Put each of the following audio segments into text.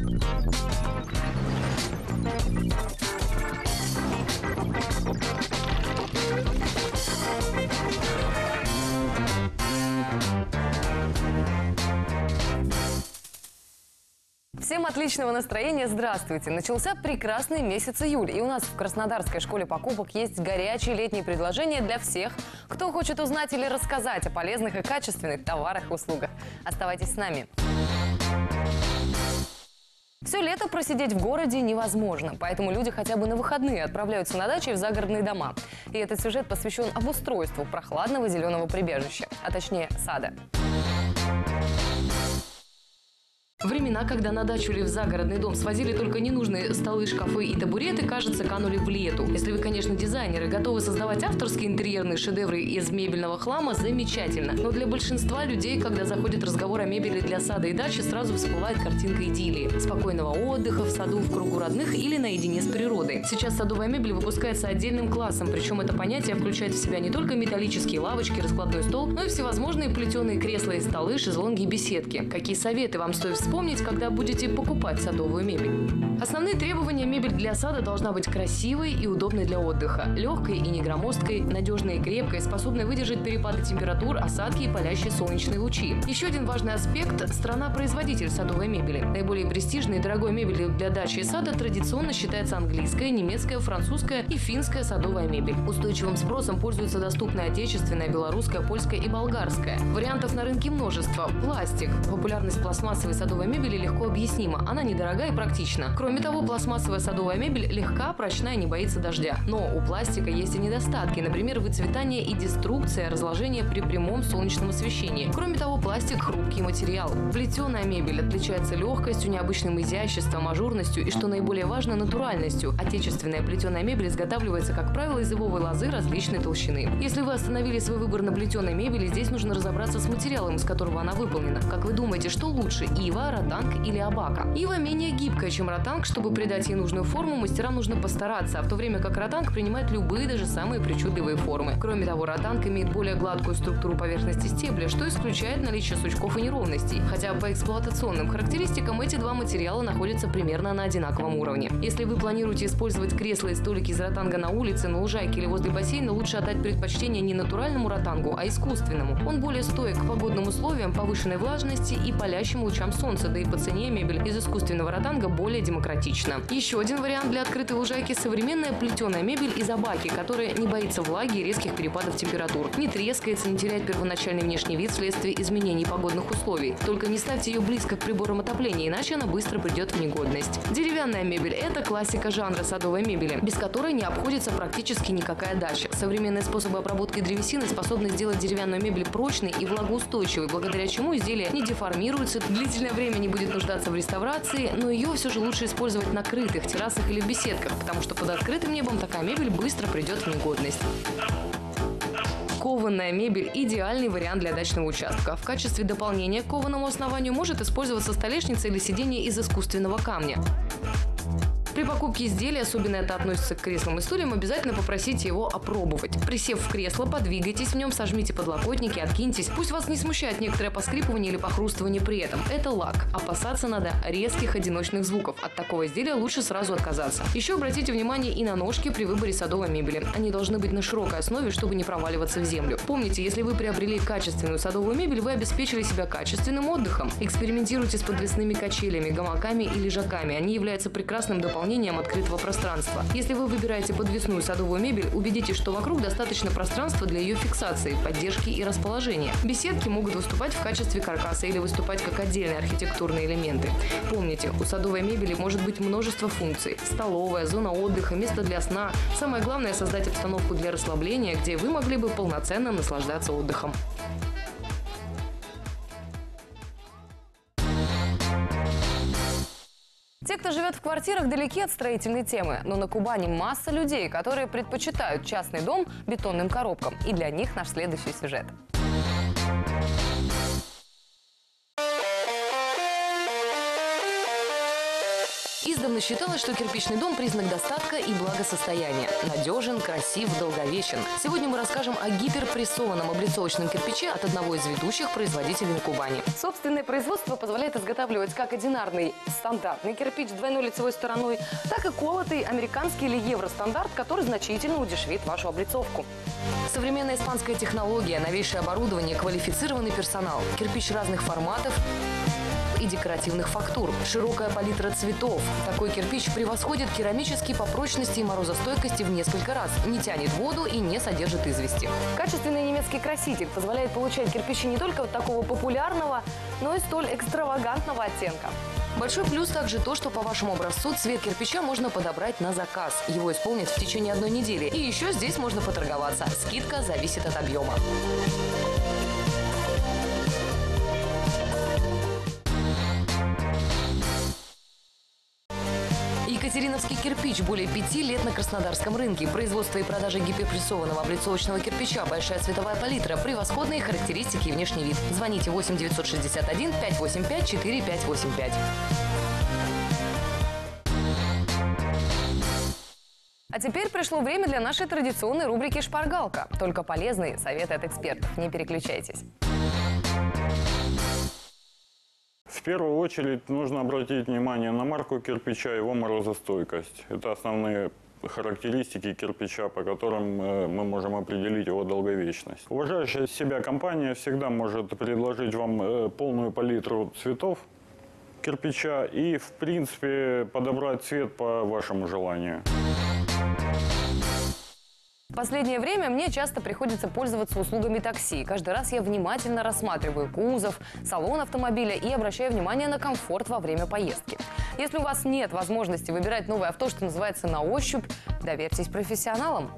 Всем отличного настроения, здравствуйте! Начался прекрасный месяц июль, и у нас в Краснодарской школе покупок есть горячие летние предложения для всех, кто хочет узнать или рассказать о полезных и качественных товарах и услугах. Оставайтесь с нами! Все лето просидеть в городе невозможно, поэтому люди хотя бы на выходные отправляются на дачи в загородные дома. И этот сюжет посвящен обустройству прохладного зеленого прибежища, а точнее сада. Времена, когда на дачу или в загородный дом свозили только ненужные столы, шкафы и табуреты, кажется, канули в лету. Если вы, конечно, дизайнеры, готовы создавать авторские интерьерные шедевры из мебельного хлама, замечательно. Но для большинства людей, когда заходит разговор о мебели для сада и дачи, сразу всплывает картинка идиллии. Спокойного отдыха в саду, в кругу родных или наедине с природой. Сейчас садовая мебель выпускается отдельным классом, причем это понятие включает в себя не только металлические лавочки, раскладной стол, но и всевозможные плетеные кресла и столы, шезлонги и беседки. Какие советы вам стоит вспомнить, когда будете покупать садовую мебель? Основные требования: мебель для сада должна быть красивой и удобной для отдыха, легкой и не громоздкой, надежной и крепкой, способной выдержать перепады температур, осадки и палящие солнечные лучи. Еще один важный аспект – страна-производитель садовой мебели. Наиболее престижной и дорогой мебелью для дачи и сада традиционно считается английская, немецкая, французская и финская садовая мебель. Устойчивым спросом пользуется доступная отечественная, белорусская, польская и болгарская. Вариантов на рынке множество. Пластик. Популярность пластмассовой садовой мебели легко объяснима. Она недорога и практична. Кроме того, пластмассовая садовая мебель легка, прочна и не боится дождя. Но у пластика есть и недостатки. Например, выцветание и деструкция, разложение при прямом солнечном освещении. Кроме того, пластик – хрупкий материал. Плетеная мебель отличается легкостью, необычным изяществом, ажурностью и, что наиболее важно, натуральностью. Отечественная плетеная мебель изготавливается, как правило, из ивовой лозы различной толщины. Если вы остановили свой выбор на плетеной мебели, здесь нужно разобраться с материалом, из которого она выполнена. Как вы думаете, что лучше – ива, ротанг или абака? Ива менее гибкая, чем ротанг. Чтобы придать ей нужную форму, мастерам нужно постараться, в то время как ротанг принимает любые, даже самые причудливые формы. Кроме того, ротанг имеет более гладкую структуру поверхности стебля, что исключает наличие сучков и неровностей. Хотя по эксплуатационным характеристикам эти два материала находятся примерно на одинаковом уровне. Если вы планируете использовать кресла и столики из ротанга на улице, на лужайке или возле бассейна, лучше отдать предпочтение не натуральному ротангу, а искусственному. Он более стоек к погодным условиям, повышенной влажности и палящим лучам солнца, да и по цене мебель из искусственного ротанга более демократична. Еще один вариант для открытой лужайки – современная плетеная мебель из абаки, которая не боится влаги и резких перепадов температур, не трескается, не теряет первоначальный внешний вид вследствие изменений погодных условий. Только не ставьте ее близко к приборам отопления, иначе она быстро придет в негодность. Деревянная мебель – это классика жанра садовой мебели, без которой не обходится практически никакая дача. Современные способы обработки древесины способны сделать деревянную мебель прочной и влагоустойчивой, благодаря чему изделие не деформируется, длительное время не будет нуждаться в реставрации, но ее все же лучше использовать на крытых террасах или в беседках, потому что под открытым небом такая мебель быстро придет в негодность. Кованая мебель – идеальный вариант для дачного участка. В качестве дополнения к кованому основанию может использоваться столешница или сиденье из искусственного камня. При покупке изделия, особенно это относится к креслам и стульям, обязательно попросите его опробовать. Присев в кресло, подвигайтесь в нем, сожмите подлокотники, откиньтесь. Пусть вас не смущает некоторое поскрипывание или похрустывание при этом. Это лак. Опасаться надо резких одиночных звуков. От такого изделия лучше сразу отказаться. Еще обратите внимание и на ножки при выборе садовой мебели. Они должны быть на широкой основе, чтобы не проваливаться в землю. Помните, если вы приобрели качественную садовую мебель, вы обеспечили себя качественным отдыхом. Экспериментируйте с подвесными качелями, гамаками и лежаками. Они являются прекрасным дополнением открытого пространства. Если вы выбираете подвесную садовую мебель, убедитесь, что вокруг достаточно пространства для ее фиксации, поддержки и расположения. Беседки могут выступать в качестве каркаса или выступать как отдельные архитектурные элементы. Помните, у садовой мебели может быть множество функций. Столовая, зона отдыха, место для сна. Самое главное – создать обстановку для расслабления, где вы могли бы полноценно наслаждаться отдыхом. Те, кто живет в квартирах, далеки от строительной темы. Но на Кубани масса людей, которые предпочитают частный дом бетонным коробкам. И для них наш следующий сюжет. Издавна считалось, что кирпичный дом – признак достатка и благосостояния. Надежен, красив, долговечен. Сегодня мы расскажем о гиперпрессованном облицовочном кирпиче от одного из ведущих производителей на Кубани. Собственное производство позволяет изготавливать как одинарный стандартный кирпич с двойной лицевой стороной, так и колотый американский или евростандарт, который значительно удешевит вашу облицовку. Современная испанская технология, новейшее оборудование, квалифицированный персонал, кирпич разных форматов и декоративных фактур, широкая палитра цветов. Такой кирпич превосходит керамический по прочности и морозостойкости в несколько раз, не тянет воду и не содержит извести. Качественный немецкий краситель позволяет получать кирпичи не только вот такого популярного, но и столь экстравагантного оттенка. Большой плюс также то, что по вашему образцу цвет кирпича можно подобрать на заказ. Его исполнят в течение 1 недели. И еще здесь можно поторговаться. Скидка зависит от объема. Екатериновский кирпич более 5 лет на краснодарском рынке. Производство и продажа гиперпрессованного облицовочного кирпича, большая цветовая палитра, превосходные характеристики и внешний вид. Звоните 8 961 585 4585. А теперь пришло время для нашей традиционной рубрики «Шпаргалка». Только полезные советы от экспертов. Не переключайтесь. В первую очередь нужно обратить внимание на марку кирпича и его морозостойкость. Это основные характеристики кирпича, по которым мы можем определить его долговечность. Уважающая себя компания всегда может предложить вам полную палитру цветов кирпича и, в принципе, подобрать цвет по вашему желанию. В последнее время мне часто приходится пользоваться услугами такси. Каждый раз я внимательно рассматриваю кузов, салон автомобиля и обращаю внимание на комфорт во время поездки. Если у вас нет возможности выбирать новое авто, что называется, на ощупь, доверьтесь профессионалам.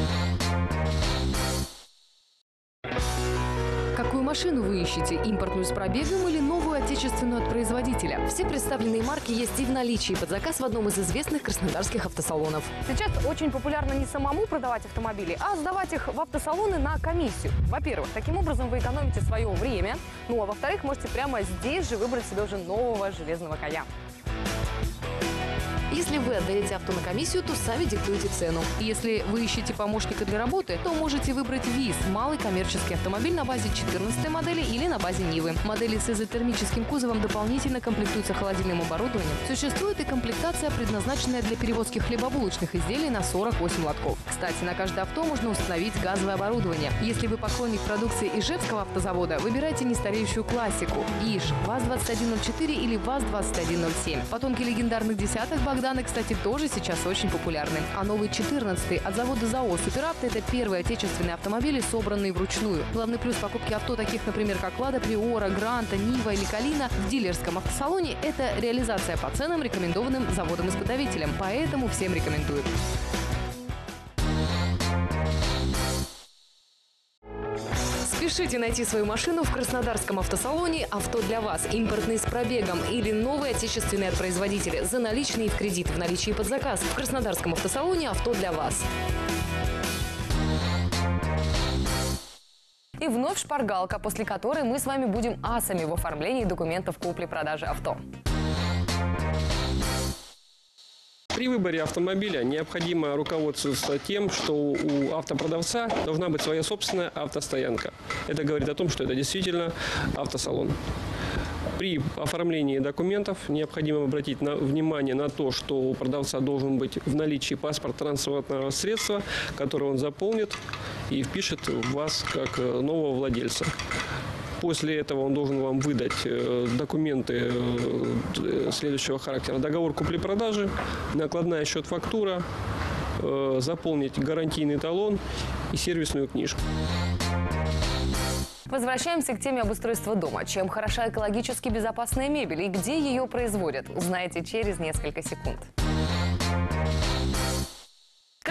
Какую машину вы ищете? Импортную с пробегом или новую отечественную от производителя? Все представленные марки есть и в наличии под заказ в одном из известных краснодарских автосалонов. Сейчас очень популярно не самому продавать автомобили, а сдавать их в автосалоны на комиссию. Во-первых, таким образом вы экономите свое время, ну а во-вторых, можете прямо здесь же выбрать себе уже нового железного коня. Если вы отдаете авто на комиссию, то сами диктуете цену. Если вы ищете помощника для работы, то можете выбрать ВИЗ – малый коммерческий автомобиль на базе 14 модели или на базе Нивы. Модели с изотермическим кузовом дополнительно комплектуются холодильным оборудованием. Существует и комплектация, предназначенная для перевозки хлебобулочных изделий на 48 лотков. Кстати, на каждое авто можно установить газовое оборудование. Если вы поклонник продукции Ижевского автозавода, выбирайте нестареющую классику – ИЖ, ВАЗ-2104 или ВАЗ-2107. Потомки легендарных десяток Богдана, кстати, тоже сейчас очень популярны. А новый 14-й от завода ЗАО «Суперавто» – это первые отечественные автомобили, собранные вручную. Главный плюс покупки авто, таких, например, как «Лада Приора», «Гранта», «Нива» или «Калина» в дилерском автосалоне – это реализация по ценам, рекомендованным заводом-изготовителем. Поэтому всем рекомендую. Спешите найти свою машину в краснодарском автосалоне «Авто для вас», импортный с пробегом или новый отечественный от производителя, за наличные и в кредит, в наличии под заказ. В краснодарском автосалоне «Авто для вас». И вновь шпаргалка, после которой мы с вами будем асами в оформлении документов купли-продажи авто. При выборе автомобиля необходимо руководствоваться тем, что у автопродавца должна быть своя собственная автостоянка. Это говорит о том, что это действительно автосалон. При оформлении документов необходимо обратить внимание на то, что у продавца должен быть в наличии паспорт транспортного средства, который он заполнит и впишет вас как нового владельца. После этого он должен вам выдать документы следующего характера. Договор купли-продажи, накладная счет-фактура, заполнить гарантийный талон и сервисную книжку. Возвращаемся к теме обустройства дома. Чем хороша экологически безопасная мебель и где ее производят, узнаете через несколько секунд.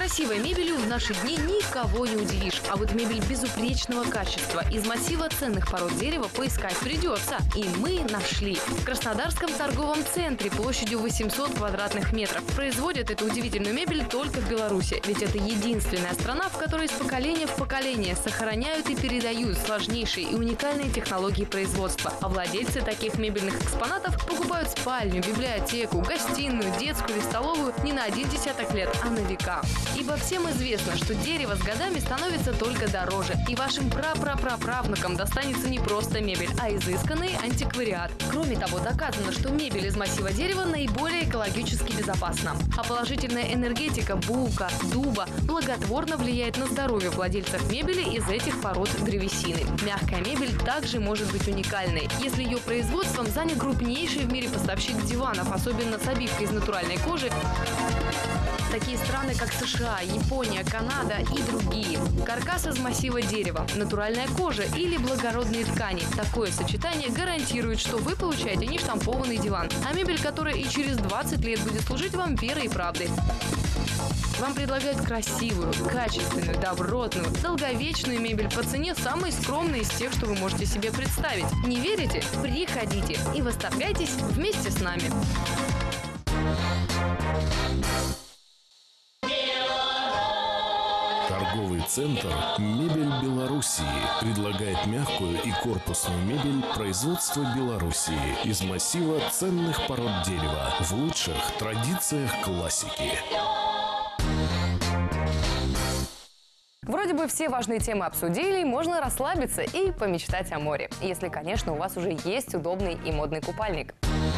Красивой мебелью в наши дни никого не удивишь. А вот мебель безупречного качества из массива ценных пород дерева поискать придется. И мы нашли. В Краснодарском торговом центре площадью 800 квадратных метров. Производят эту удивительную мебель только в Беларуси. Ведь это единственная страна, в которой из поколения в поколение сохраняют и передают сложнейшие и уникальные технологии производства. А владельцы таких мебельных экспонатов покупают спальню, библиотеку, гостиную, детскую или столовую не на 1 десяток лет, а на века. Ибо всем известно, что дерево с годами становится только дороже. И вашим прапраправнукам достанется не просто мебель, а изысканный антиквариат. Кроме того, доказано, что мебель из массива дерева наиболее экологически безопасна. А положительная энергетика бука, дуба благотворно влияет на здоровье владельцев мебели из этих пород древесины. Мягкая мебель также может быть уникальной, если ее производством занят крупнейший в мире поставщик диванов, особенно с обивкой из натуральной кожи. Такие страны, как США, Япония, Канада и другие. Каркас из массива дерева, натуральная кожа или благородные ткани. Такое сочетание гарантирует, что вы получаете не штампованный диван, а мебель, которая и через 20 лет будет служить вам верой и правдой. Вам предлагают красивую, качественную, добротную, долговечную мебель по цене самой скромной из тех, что вы можете себе представить. Не верите? Приходите и восторгайтесь вместе с нами. Торговый центр «Мебель Белоруссии» предлагает мягкую и корпусную мебель производства Белоруссии из массива ценных пород дерева в лучших традициях классики. Вроде бы все важные темы обсудили, можно расслабиться и помечтать о море. Если, конечно, у вас уже есть удобный и модный купальник.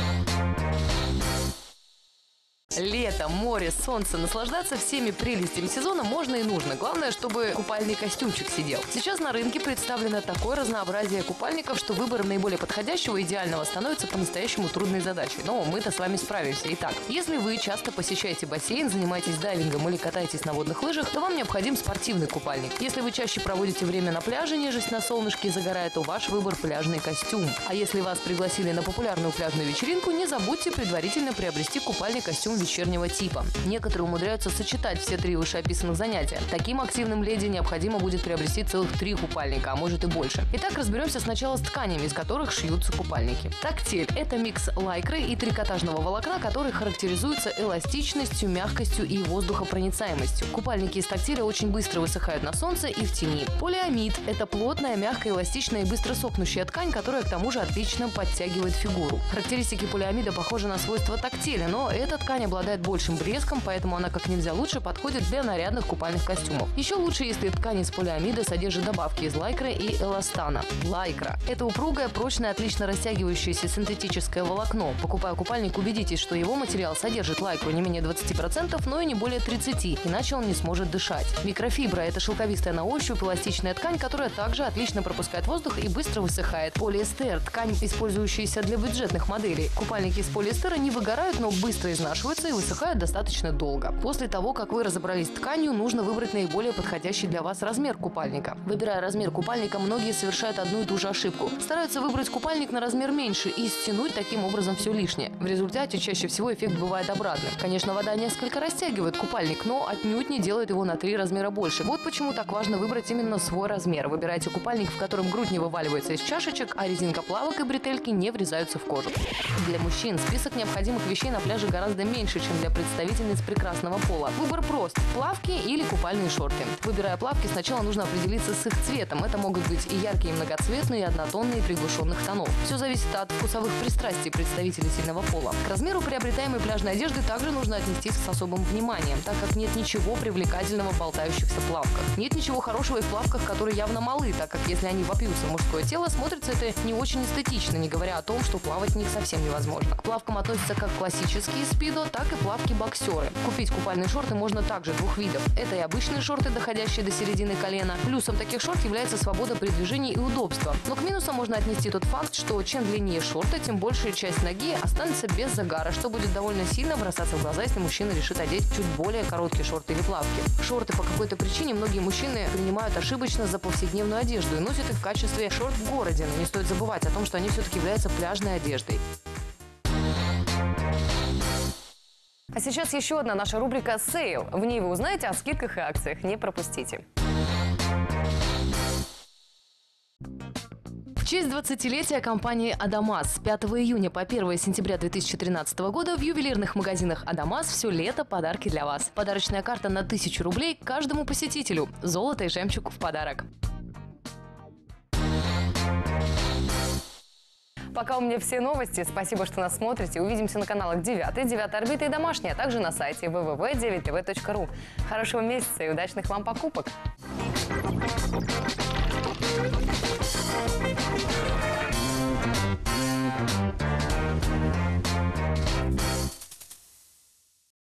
Лето, море, солнце. Наслаждаться всеми прелестями сезона можно и нужно. Главное, чтобы купальный костюмчик сидел. Сейчас на рынке представлено такое разнообразие купальников, что выбор наиболее подходящего, идеального становится по-настоящему трудной задачей. Но мы-то с вами справимся. Итак, если вы часто посещаете бассейн, занимаетесь дайвингом или катаетесь на водных лыжах, то вам необходим спортивный купальник. Если вы чаще проводите время на пляже, нежесть на солнышке и загорая, то ваш выбор – пляжный костюм. А если вас пригласили на популярную пляжную вечеринку, не забудьте предварительно приобрести купальный-костюм вечернего типа. Некоторые умудряются сочетать все 3 вышеописанных занятия. Таким активным леди необходимо будет приобрести целых 3 купальника, а может и больше. Итак, разберемся сначала с тканями, из которых шьются купальники. Тактиль – это микс лайкры и трикотажного волокна, который характеризуется эластичностью, мягкостью и воздухопроницаемостью. Купальники из тактиля очень быстро высыхают на солнце и в тени. Полиамид – это плотная, мягкая, эластичная и быстро сохнущая ткань, которая к тому же отлично подтягивает фигуру. Характеристики полиамида похожи на свойства тактиля, но эта ткань обладает большим блеском, поэтому она как нельзя лучше подходит для нарядных купальных костюмов. Еще лучше, если ткань из полиамида содержит добавки из лайкры и эластана. Лайкра – это упругое, прочное, отлично растягивающееся синтетическое волокно. Покупая купальник, убедитесь, что его материал содержит лайкру не менее 20%, но и не более 30%, иначе он не сможет дышать. Микрофибра – это шелковистая на ощупь эластичная ткань, которая также отлично пропускает воздух и быстро высыхает. Полиэстер – ткань, использующаяся для бюджетных моделей. Купальники из полиэстера не выгорают, но быстро изнашиваются и высыхают достаточно долго. После того, как вы разобрались с тканью, нужно выбрать наиболее подходящий для вас размер купальника. Выбирая размер купальника, многие совершают одну и ту же ошибку. Стараются выбрать купальник на размер меньше и стянуть таким образом все лишнее. В результате чаще всего эффект бывает обратным. Конечно, вода несколько растягивает купальник, но отнюдь не делает его на 3 размера больше. Вот почему так важно выбрать именно свой размер. Выбирайте купальник, в котором грудь не вываливается из чашечек, а резинка плавок и бретельки не врезаются в кожу. Для мужчин список необходимых вещей на пляже гораздо меньше, чем для представительниц прекрасного пола. Выбор прост – плавки или купальные шорты. Выбирая плавки, сначала нужно определиться с их цветом. Это могут быть и яркие, и многоцветные, и однотонные, приглушенных тонов. Все зависит от вкусовых пристрастий представителей сильного пола. К размеру приобретаемой пляжной одежды также нужно отнестись с особым вниманием, так как нет ничего привлекательного в болтающихся плавках. Нет ничего хорошего и в плавках, которые явно малы, так как если они вопьются в мужское тело, смотрится это не очень эстетично, не говоря о том, что плавать в них совсем невозможно. К плавкам относятся как классические спидо, так и плавки-боксеры. Купить купальные шорты можно также 2 видов. Это и обычные шорты, доходящие до середины колена. Плюсом таких шорт является свобода при движении и удобство. Но к минусам можно отнести тот факт, что чем длиннее шорты, тем большая часть ноги останется без загара, что будет довольно сильно бросаться в глаза, если мужчина решит одеть чуть более короткие шорты или плавки. Шорты по какой-то причине многие мужчины принимают ошибочно за повседневную одежду и носят их в качестве шорт в городе, но не стоит забывать о том, что они все-таки являются пляжной одеждой. А сейчас еще одна наша рубрика «Сейл». В ней вы узнаете о скидках и акциях. Не пропустите. В честь 20-летия компании «Адамас» с 5 июня по 1 сентября 2013 года в ювелирных магазинах «Адамас» все лето подарки для вас. Подарочная карта на 1000 рублей каждому посетителю. Золото и жемчуг в подарок. Пока у меня все новости. Спасибо, что нас смотрите. Увидимся на каналах 9, 9 орбита и домашняя, а также на сайте www.9tv.ru. Хорошего месяца и удачных вам покупок!